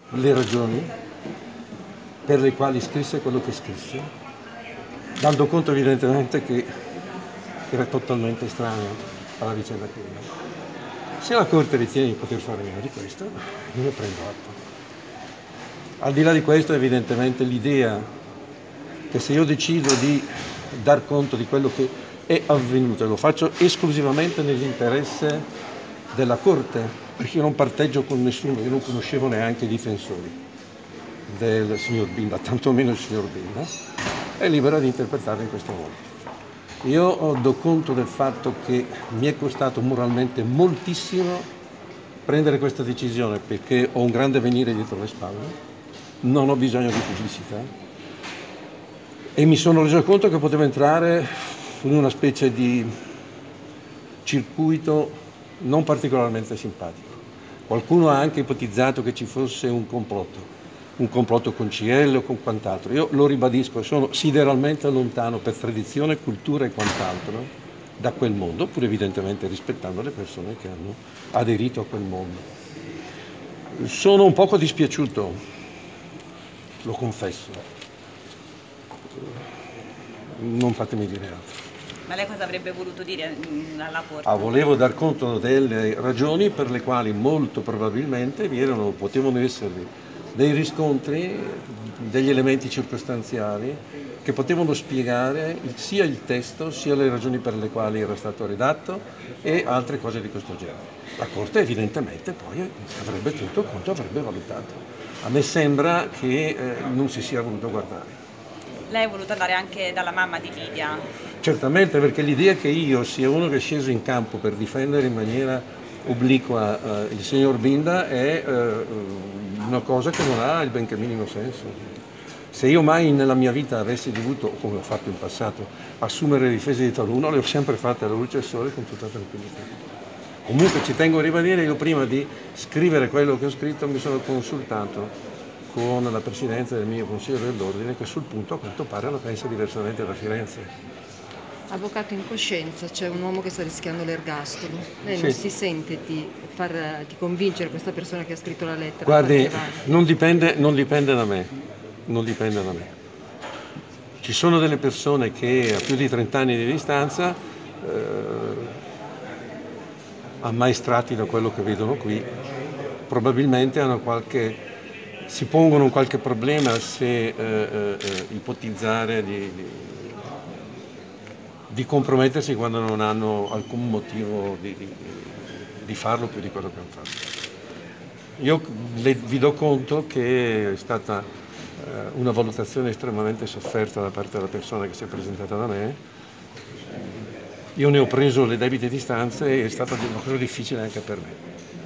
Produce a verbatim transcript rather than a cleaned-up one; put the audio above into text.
le ragioni per le quali scrisse quello che scrisse, dando conto evidentemente che era totalmente estraneo alla vicenda criminale. Se la Corte ritiene di poter fare meno di questo, io ne prendo atto. Al di là di questo, evidentemente l'idea che se io decido di dar conto di quello che è avvenuto, e lo faccio esclusivamente nell'interesse della Corte, perché io non parteggio con nessuno, io non conoscevo neanche i difensori del signor Binda, tantomeno il signor Binda, è libera di interpretarlo in questo modo. Io do conto del fatto che mi è costato moralmente moltissimo prendere questa decisione, perché ho un grande venire dietro le spalle, non ho bisogno di pubblicità e mi sono reso conto che potevo entrare in una specie di circuito non particolarmente simpatico. Qualcuno ha anche ipotizzato che ci fosse un complotto, un complotto con C L o con quant'altro. Io lo ribadisco, sono sideralmente lontano per tradizione, cultura e quant'altro da quel mondo, pur evidentemente rispettando le persone che hanno aderito a quel mondo. Sono un poco dispiaciuto, lo confesso. Non fatemi dire altro. Ma lei cosa avrebbe voluto dire alla Corte? Ah, volevo dar conto delle ragioni per le quali molto probabilmente vi erano, potevano esservi dei riscontri, degli elementi circostanziali che potevano spiegare sia il testo sia le ragioni per le quali era stato redatto e altre cose di questo genere. La Corte evidentemente poi avrebbe tenuto conto, avrebbe valutato. A me sembra che eh, non si sia voluto guardare. Lei è voluto andare anche dalla mamma di Lidia? Certamente, perché l'idea che io sia uno che è sceso in campo per difendere in maniera obliqua eh, il signor Binda è eh, una cosa che non ha il benché minimo senso. Se io mai nella mia vita avessi dovuto, come ho fatto in passato, assumere le difese di taluno, le ho sempre fatte alla luce del sole con tutta tranquillità. Comunque ci tengo a ribadire, io prima di scrivere quello che ho scritto mi sono consultato con la presidenza del mio consiglio dell'ordine, che sul punto a quanto pare la pensa diversamente da Firenze. Avvocato, in coscienza c'è un uomo che sta rischiando l'ergastolo. Lei Sì. non si sente di, far, di convincere questa persona che ha scritto la lettera? Guardi, non dipende, non dipende da me, non dipende da me. Ci sono delle persone che a più di trenta anni di distanza, eh, ammaestrati da quello che vedono qui, probabilmente hanno qualche, si pongono un qualche problema se eh, eh, ipotizzare di, di, di compromettersi quando non hanno alcun motivo di, di, di farlo più di quello che hanno fatto. Io le, vi do conto che è stata eh, una valutazione estremamente sofferta da parte della persona che si è presentata da me. Io ne ho preso le debite distanze e è stata una cosa difficile anche per me.